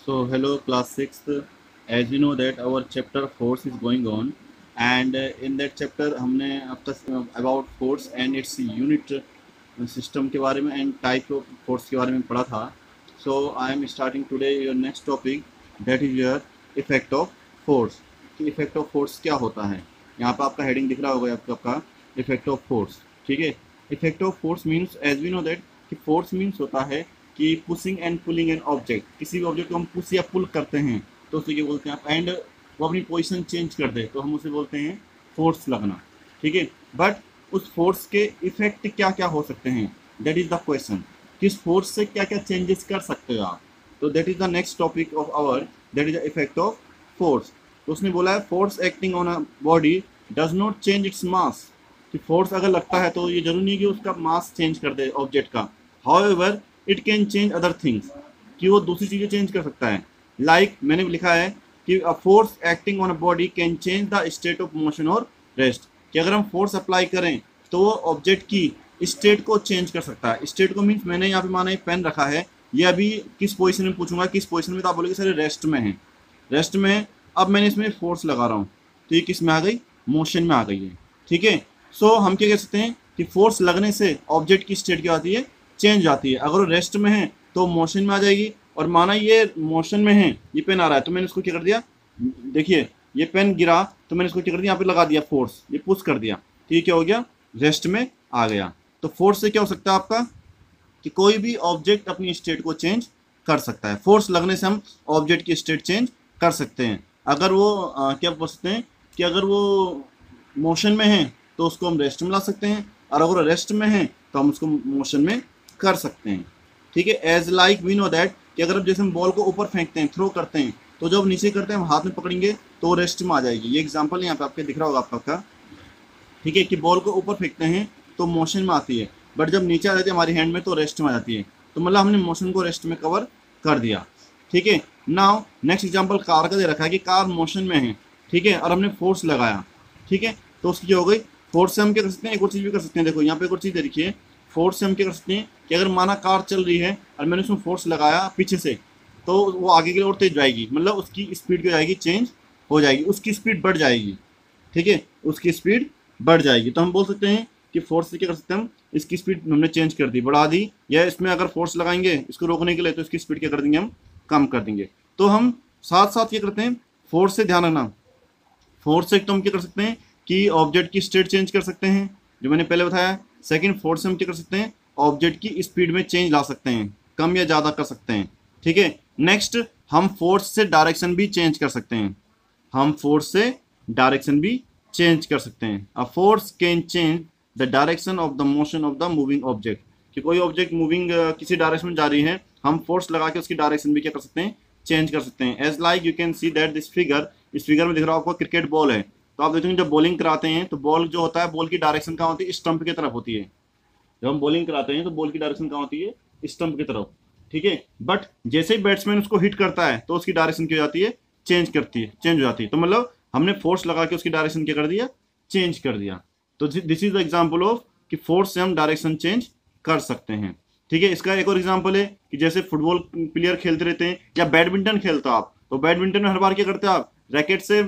So hello class 6th. As you know that our chapter force is going on, and in that chapter हमने आपका about force and its unit system के बारे में and type of force के बारे में पढ़ा था. So I am starting today your next topic, that is your effect of force. कि effect of force क्या होता है. यहाँ पर आपका heading दिख रहा होगा आपका effect of force. ठीक है. Effect of force means as we know that कि force means होता है कि pushing and pulling an object, किसी भी ऑब्जेक्ट को हम पुश या पुल करते हैं तो उसे क्या बोलते हैं आप, एंड वो अपनी पोजीशन चेंज कर दे तो हम उसे बोलते हैं फोर्स लगना. ठीक है. बट उस फोर्स के इफेक्ट क्या क्या हो सकते हैं, दैट इज द क्वेश्चन. किस फोर्स से क्या क्या चेंजेस कर सकते हो आप. तो that is the next topic of our, that is the effect of force. तो उसने बोला है force acting on a body does not change its mass. कि फोर्स अगर लगता है तो ये जरूरी नहीं कि उसका मास चेंज कर दे ऑब्जेक्ट का. However it can change other things, कि वो दूसरी चीज़ें चेंज कर सकता है. लाइक मैंने लिखा है कि a force acting on a body can change the state of motion और रेस्ट. कि अगर हम फोर्स अप्लाई करें तो वो ऑब्जेक्ट की स्टेट को चेंज कर सकता है. स्टेट को मीन्स मैंने यहाँ पे माना एक पेन रखा है, ये अभी किस पोजीशन में पूछूंगा, किस पोजीशन में, तो आप बोलोगे सर रेस्ट में है. रेस्ट में है. अब मैंने इसमें फोर्स लगा रहा हूँ तो ये किस में आ गई, मोशन में आ गई है. ठीक है. सो हम क्या कह सकते हैं कि फोर्स लगने से ऑब्जेक्ट की स्टेट क्या आती है, चेंज आती है. अगर वो रेस्ट में है तो मोशन में आ जाएगी. और माना ये मोशन में है, ये पेन आ रहा है तो मैंने इसको क्या कर दिया, देखिए ये पेन गिरा तो मैंने इसको क्या कर दिया, यहाँ पे लगा दिया फोर्स, ये पुश कर दिया तो ये क्या हो गया, रेस्ट में आ गया. तो फोर्स से क्या हो सकता है आपका कि कोई भी ऑब्जेक्ट अपनी स्टेट को चेंज कर सकता है. फोर्स लगने से हम ऑब्जेक्ट की स्टेट चेंज कर सकते हैं. अगर वो क्या बोल सकते हैं कि अगर वो मोशन में है तो उसको हम रेस्ट में ला सकते हैं, और अगर रेस्ट में है तो हम उसको मोशन में कर सकते हैं. ठीक है. As like we know that कि अगर जैसे हम बॉल को ऊपर फेंकते हैं, थ्रो करते हैं, तो जब नीचे करते हैं हम हाथ में पकड़ेंगे तो रेस्ट में आ जाएगी. ये एग्जांपल यहाँ पे आपके दिख रहा होगा आपका. ठीक है. कि बॉल को ऊपर फेंकते हैं तो मोशन में आती है, बट जब नीचे आ जाती है हमारी हैंड में तो रेस्ट में आ जाती है. तो मतलब हमने मोशन को रेस्ट में कवर कर दिया. ठीक है. नाउ नेक्स्ट एग्जाम्पल कार का दे रखा है कि कार मोशन में है. ठीक है. और हमने फोर्स लगाया. ठीक है. तो उसकी क्या हो गई, फोर्स से हम क्या कर सकते हैं, एक और चीज़ भी कर सकते हैं. देखो यहाँ पे एक और चीज़ दे रखी है. फोर्स से हम क्या कर सकते हैं कि अगर माना कार चल रही है और मैंने उसमें फोर्स लगाया पीछे से, तो वो आगे की ओर तेज जाएगी, मतलब उसकी स्पीड क्या जाएगी, चेंज हो जाएगी, उसकी स्पीड बढ़ जाएगी. ठीक है. उसकी स्पीड बढ़ जाएगी. तो हम बोल सकते हैं कि फोर्स से क्या कर सकते हैं हम, इसकी स्पीड हमने चेंज कर दी, बढ़ा दी, या इसमें अगर फोर्स लगाएंगे इसको रोकने के लिए तो इसकी स्पीड क्या कर देंगे, हम कम कर देंगे. तो हम साथ साथ क्या करते हैं, फोर्स से ध्यान रखना, फोर्स से तो हम क्या कर सकते हैं कि ऑब्जेक्ट की स्टेट चेंज कर सकते हैं, जो मैंने पहले बताया. सेकंड, फोर्स से हम क्या कर सकते हैं, ऑब्जेक्ट की स्पीड में चेंज ला सकते हैं, कम या ज़्यादा कर सकते हैं. ठीक है. नेक्स्ट, हम फोर्स से डायरेक्शन भी चेंज कर सकते हैं. हम फोर्स से डायरेक्शन भी चेंज कर सकते हैं. A force can change the direction of the motion of the moving object. कि कोई ऑब्जेक्ट मूविंग किसी डायरेक्शन में जा रही है, हम फोर्स लगा के उसकी डायरेक्शन भी क्या कर सकते हैं, चेंज कर सकते हैं. As like you can see that this figure, इस फिगर में दिख रहा है आपको क्रिकेट बॉल है. तो आप देखेंगे जब बॉलिंग कराते हैं तो बॉल जो होता है, बॉल की डायरेक्शन कहाँ होती है, स्टंप की तरफ होती है. जब हम बॉलिंग कराते हैं तो बॉल की डायरेक्शन कहाँ होती है, स्टंप की तरफ. ठीक है. बट जैसे ही बैट्समैन उसको हिट करता है तो उसकी डायरेक्शन क्या हो जाती है, चेंज हो जाती है. तो मतलब हमने फोर्स लगा के उसकी डायरेक्शन क्या कर दिया, चेंज कर दिया. तो this is the example of कि फोर्स से हम डायरेक्शन चेंज कर सकते हैं. ठीक है. इसका एक और एग्जाम्पल है कि जैसे फुटबॉल प्लेयर खेलते रहते हैं या बैडमिंटन खेलते हो आप, तो बैडमिंटन में हर बार क्या करते हो आप, रैकेट से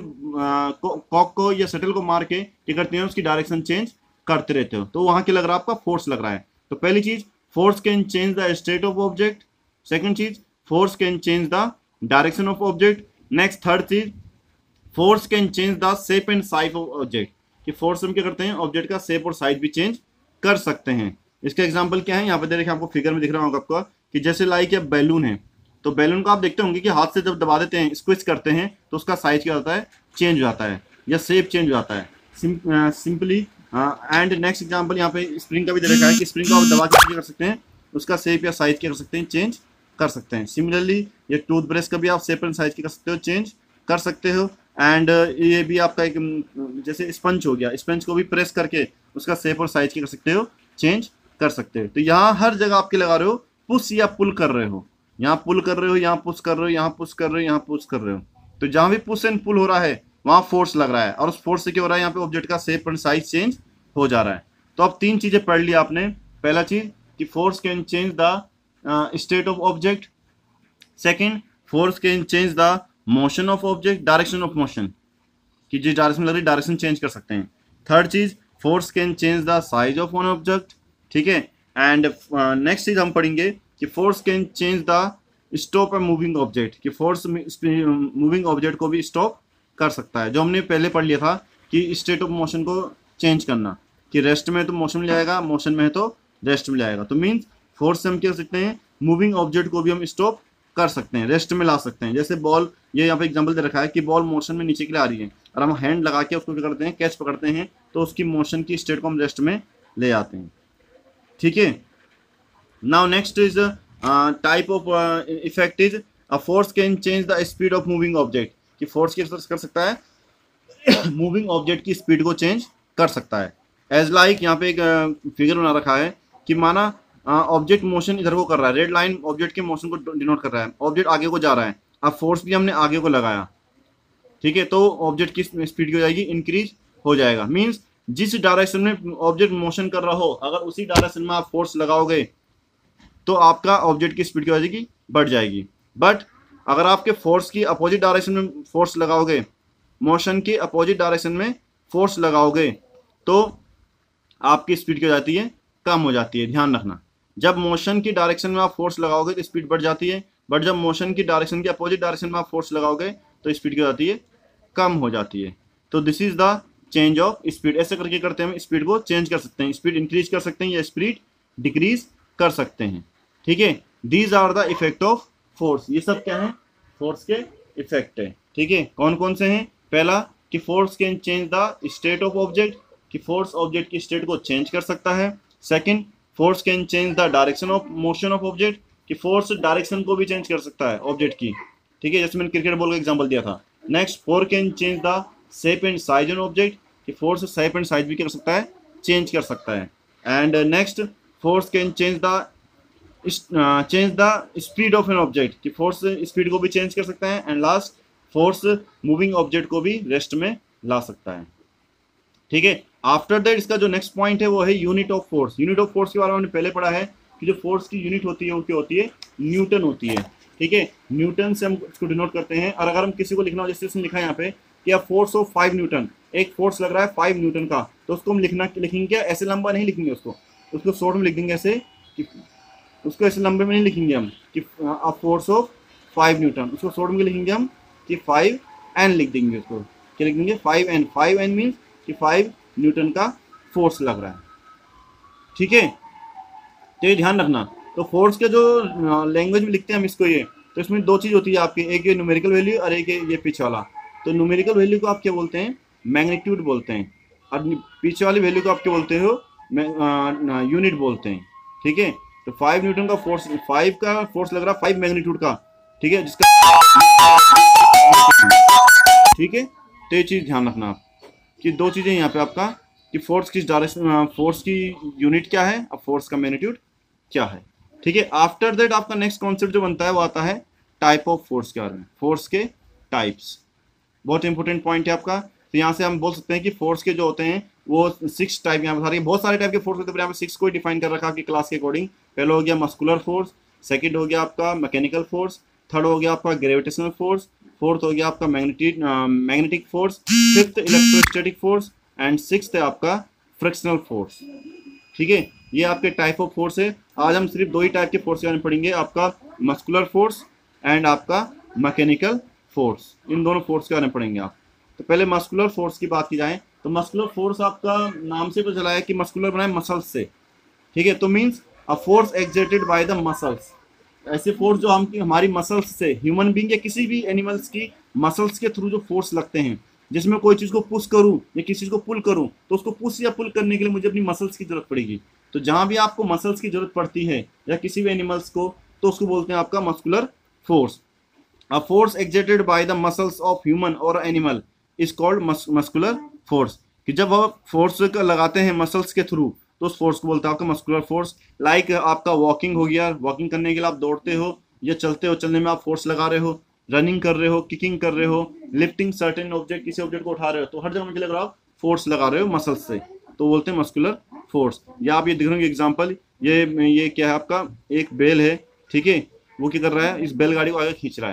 कॉक को या शटल को मार के क्या करते हैं, उसकी डायरेक्शन चेंज करते रहते हो. तो वहां क्या लग रहा है, आपका फोर्स लग रहा है. तो पहली चीज, force can change the state of object. Second चीज, force can change the direction of object. Next third चीज, force can change the shape and size of object. कि फोर्स हम क्या करते हैं, ऑब्जेक्ट का शेप और साइज भी चेंज कर सकते हैं. इसका एग्जांपल क्या है, यहाँ पे देखिए आपको फिगर में दिख रहा होगा आपको कि जैसे लाइक ये बैलून है, तो बैलून को आप देखते होंगे कि हाथ से जब दबा देते हैं, स्क्विच करते हैं, तो उसका साइज क्या होता है, चेंज हो जाता है, या शेप चेंज हो जाता है सिंपली. एंड नेक्स्ट एग्जांपल यहाँ पे स्प्रिंग का भी दे रखा है कि स्प्रिंग को आप दबा के कर सकते हैं, उसका शेप या साइज क्या कर सकते हैं, चेंज कर सकते हैं. सिमिलरली ये टूथब्रश का भी आप शेप एंड साइज क्या कर सकते हो, चेंज कर सकते हो. एंड ये भी आपका एक जैसे स्पंज हो गया, स्पंज को भी प्रेस करके उसका शेप और साइज क्या कर सकते हो, चेंज कर सकते हो. तो यहाँ हर जगह आपके लगा रहे हो, पुश या पुल कर रहे हो, यहाँ पुल कर रहे हो, यहाँ पुश कर रहे हो, यहाँ पुश कर रहे हो, यहाँ पुश कर रहे हो. तो जहाँ भी पुश एंड पुल हो रहा है वहाँ फोर्स लग रहा है, और उस फोर्स से क्या हो रहा है, यहाँ पे ऑब्जेक्ट का शेप एंड साइज चेंज हो जा रहा है. तो अब तीन चीजें पढ़ ली आपने. पहला चीज कि force can change the state of object. Second, force can change the motion of object, direction of motion, कि जिस डायरेक्शन लग रही डायरेक्शन चेंज कर सकते हैं। थर्ड चीज, force can change the size of one object, ठीक है। एंड नेक्स्ट चीज हम पढ़ेंगे कि force can change the stop a moving object, कि फोर्स मूविंग ऑब्जेक्ट को भी स्टॉप कर सकता है, जो हमने पहले पढ़ लिया था कि स्टेट ऑफ मोशन को चेंज करना, कि रेस्ट में तो मोशन में जाएगा, मोशन में है तो रेस्ट में जाएगा। तो मीन्स फोर्स से हम क्या कर सकते हैं, मूविंग ऑब्जेक्ट को भी हम स्टॉप कर सकते हैं, रेस्ट में ला सकते हैं। जैसे बॉल, ये यहाँ पे एग्जांपल दे रखा है कि बॉल मोशन में नीचे के लिए आ रही है और हम हैंड लगा के उसको क्या करते हैं, कैच पकड़ते हैं, तो उसकी मोशन की स्टेट को हम रेस्ट में ले आते हैं, ठीक है। Now next is type of effect is a force can change the speed of moving object, कि फोर्स किस तरह कर सकता है मूविंग ऑब्जेक्ट की स्पीड को चेंज कर सकता है। एज लाइक यहाँ पे एक फिगर बना रखा है कि माना ऑब्जेक्ट मोशन इधर को कर रहा है, रेड लाइन ऑब्जेक्ट के मोशन को डिनोट कर रहा है, ऑब्जेक्ट आगे को जा रहा है, अब फोर्स भी हमने आगे को लगाया, ठीक है, तो ऑब्जेक्ट की स्पीड हो जाएगी, इंक्रीज हो जाएगा। मीन्स जिस डायरेक्शन में ऑब्जेक्ट मोशन कर रहा हो, अगर उसी डायरेक्शन में आप फोर्स लगाओगे तो आपका ऑब्जेक्ट की स्पीड क्या हो जाएगी, बढ़ जाएगी। बट अगर आपके फोर्स की अपोजिट डायरेक्शन में फोर्स लगाओगे, मोशन की अपोजिट डायरेक्शन में फोर्स लगाओगे, तो आपकी स्पीड क्या हो जाती है, कम हो जाती है। ध्यान रखना, जब मोशन की डायरेक्शन में आप फोर्स लगाओगे तो स्पीड बढ़ जाती है, बट जब मोशन की डायरेक्शन के अपोजिट डायरेक्शन में आप फोर्स लगाओगे तो स्पीड क्या हो जाती है, कम हो जाती है। तो this is the change of speed. ऐसे करके करते हैं, हम स्पीड को चेंज कर सकते हैं, स्पीड इंक्रीज कर सकते हैं या स्पीड डिक्रीज कर सकते हैं, ठीक है। These are the effect of force. ये सब क्या है, फोर्स के इफेक्ट है, ठीक है। कौन कौन से हैं, पहला कि force can change the state of object, कि फोर्स ऑब्जेक्ट की स्टेट को चेंज कर सकता है। Second, force can change the direction of motion of object, कि फोर्स डायरेक्शन को भी चेंज कर सकता है ऑब्जेक्ट की, ठीक है, जैसे मैंने क्रिकेट बॉल का एग्जांपल दिया था। Next, force can change the shape and size of object, कि फोर्स शेप एंड साइज भी क्या कर सकता है, चेंज कर सकता है। And next, force can change the speed of an object, कि फोर्स स्पीड को भी चेंज कर सकता है। And last, force moving object को भी रेस्ट में ला सकता है, ठीक है। आफ्टर दैट इसका जो नेक्स्ट पॉइंट है वो है unit of force. Unit of force के बारे में हमने पहले पढ़ा है कि जो फोर्स की यूनिट होती है वो क्या होती है, न्यूटन होती है, ठीक है। न्यूटन से हम इसको डिनोट करते हैं। और अगर हम किसी को लिखना हो, जैसे इसने लिखा है यहाँ पे कि फोर्स ऑफ 5 न्यूटन, एक फोर्स लग रहा है 5 न्यूटन का, तो उसको हम लिखेंगे क्या, ऐसे लंबा नहीं लिखेंगे उसको शॉर्ट में लिख देंगे ऐसे, कि उसको ऐसे लंबे में नहीं लिखेंगे हम कि फोर्स ऑफ 5 न्यूटन, उसको शॉर्ट में लिखेंगे हम कि 5N लिख देंगे, उसको क्या लिख देंगे, 5N। 5N मीन्स कि 5 न्यूटन का फोर्स लग रहा है, ठीक है। तो ये ध्यान रखना। तो फोर्स के जो लैंग्वेज में लिखते हैं हम इसको, ये तो इसमें दो चीज़ होती है आपकी, एक ये न्यूमेरिकल वैल्यू और एक ये पिच वाला। तो न्यूमेरिकल वैल्यू को आप क्या बोलते हैं, मैग्नीट्यूड बोलते हैं, और पिच वाली वैल्यू को आप क्या बोलते हो, यूनिट बोलते हैं, ठीक है। तो 5 न्यूटन का फोर्स, 5 का फोर्स लग रहा है 5 मैग्नीट्यूड का, ठीक है, जिसका, ठीक है। तो ये चीज़ ध्यान रखना आप कि दो चीज़ें यहाँ पे आपका, कि फोर्स किस डायरेक्शन, फोर्स की यूनिट क्या है और फोर्स का मैग्नीट्यूड क्या है, ठीक है। आफ्टर दैट आपका नेक्स्ट कॉन्सेप्ट जो बनता है वो आता है टाइप ऑफ फोर्स के बारे में, फोर्स के टाइप्स। बहुत इंपॉर्टेंट पॉइंट है आपका। तो यहाँ से हम बोल सकते हैं कि फोर्स के जो होते हैं वो 6 टाइप, यहाँ पर बहुत सारे टाइप के फोर्स होते हैं, यहाँ पे 6 को डिफाइन कर रखा आपकी क्लास के अकॉर्डिंग। पहला हो गया मस्कुलर फोर्स, सेकंड हो गया आपका मैकेनिकल फोर्स, थर्ड हो गया आपका ग्रेविटेशनल फोर्स, फोर्थ हो गया आपका magnetic force, fifth electrostatic force, and sixth है आपका फ्रिक्शनल फोर्स, ठीक है। ये आपके टाइप ऑफ फोर्स है। आज हम सिर्फ 2 ही टाइप के फोर्स के बारे में पढ़ेंगे, आपका मस्कुलर फोर्स एंड आपका मैकेनिकल फोर्स। इन दोनों फोर्स के बारे में पढ़ेंगे आप। तो पहले मस्कुलर फोर्स की बात की जाए तो मस्कुलर फोर्स आपका नाम से पता चला है कि मस्कुलर बनाए मसल्स से, ठीक है। तो means a force exerted by the muscles, ऐसे फोर्स जो हमारी मसल्स से, ह्यूमन बीइंग या किसी भी एनिमल्स की मसल्स के थ्रू जो फोर्स लगते हैं, जिसमें कोई चीज़ को पुश करूं या किसी चीज़ को पुल करूं तो उसको पुश या पुल करने के लिए मुझे अपनी मसल्स की जरूरत पड़ेगी। तो जहां भी आपको मसल्स की जरूरत पड़ती है या किसी भी एनिमल्स को, तो उसको बोलते हैं आपका muscular force. A force exerted by the muscles of human और animal is called muscular force, कि जब आप फोर्स लगाते हैं मसल्स के थ्रू तो उस फोर्स को बोलते हैं आपका मस्कुलर फोर्स। लाइक आपका वॉकिंग हो गया, वॉकिंग करने के लिए आप दौड़ते हो या चलते हो, चलने में आप फोर्स लगा रहे हो, रनिंग कर रहे हो, किकिंग कर रहे हो, लिफ्टिंग सर्टेन ऑब्जेक्ट, किसी ऑब्जेक्ट को उठा रहे हो, तो हर जगह मुझे लग रहा हो फोर्स लगा रहे हो मसल्स से, तो बोलते हैं मस्कुलर फोर्स। या आप ये दिख रहे हो एग्जाम्पल, ये क्या है आपका, एक बेल है, ठीक है, वो क्या कर रहा है, इस बैलगाड़ी को आगे खींच रहा है,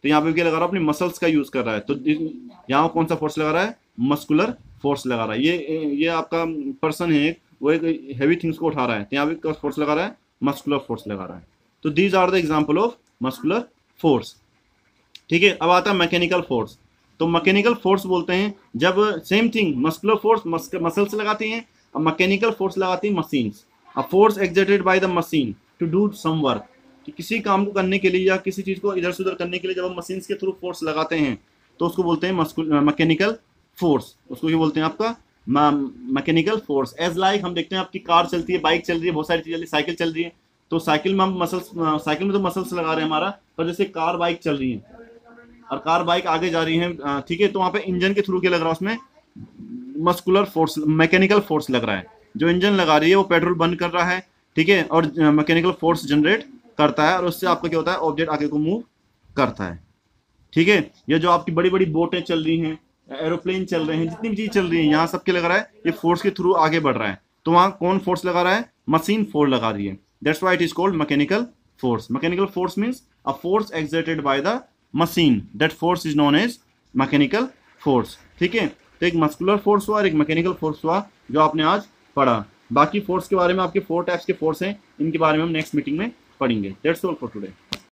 तो यहाँ पे क्या लगा रहा है, अपनी मसल्स का यूज कर रहा है, तो यहाँ कौन सा फोर्स लगा रहा है, मस्कुलर फोर्स लगा रहा है। ये आपका पर्सन है, वो एक हैवी थिंग्स को उठा रहा है, तो यहाँ पे फोर्स लगा रहा है, मस्कुलर फोर्स लगा रहा है। तो these are the example of muscular force. ठीक है, अब आता है मैकेनिकल फोर्स। तो मैकेनिकल फोर्स बोलते हैं जब same thing, muscular force muscles लगाती हैं, और मैकेनिकल फोर्स लगाती हैं machines. A force exerted by the machine to do some work, कि किसी काम को करने के लिए या किसी चीज को इधर से उधर करने के लिए जब हम मशीन्स के थ्रू फोर्स लगाते हैं तो उसको बोलते हैं मैकेनिकल फोर्स। उसको क्या बोलते हैं, आपका मैकेनिकल फोर्स। एज लाइक हम देखते हैं आपकी कार चलती है, बाइक चल रही है, बहुत सारी चीजें चल रही है, साइकिल चल रही है, तो साइकिल में हम मसल्स, साइकिल में तो मसल्स लगा रहे हैं हमारा, पर जैसे कार बाइक चल रही है और कार बाइक आगे जा रही है, ठीक है, तो वहां पे इंजन के थ्रू क्या लग रहा है, उसमें मस्कुलर फोर्स, मैकेनिकल फोर्स लग रहा है। जो इंजन लगा रही है वो पेट्रोल बर्न कर रहा है, ठीक है, और मैकेनिकल फोर्स जनरेट करता है, और उससे आपका क्या होता है, ऑब्जेक्ट आगे को मूव करता है। ठीक है, ये जो आपकी बड़ी बड़ी बोटें चल रही हैं, एरोप्लेन चल रहे हैं, जितनी भी चीज चल रही है, यहाँ सबके लग रहा है ये फोर्स के थ्रू आगे बढ़ रहा है, तो वहां कौन फोर्स लगा रहा है, मशीन फोर्स लगा रही है। That's why it is called mechanical force. Mechanical force means a force exerted by the machine, that force is known as mechanical force. ठीक है, तो एक मस्कुलर फोर्स हुआ और एक मैकेनिकल फोर्स हुआ जो आपने आज पढ़ा। बाकी फोर्स के बारे में, आपके 4 टाइप्स के फोर्स हैं, इनके बारे में हम नेक्स्ट मीटिंग में पढ़ेंगे। That's all for today.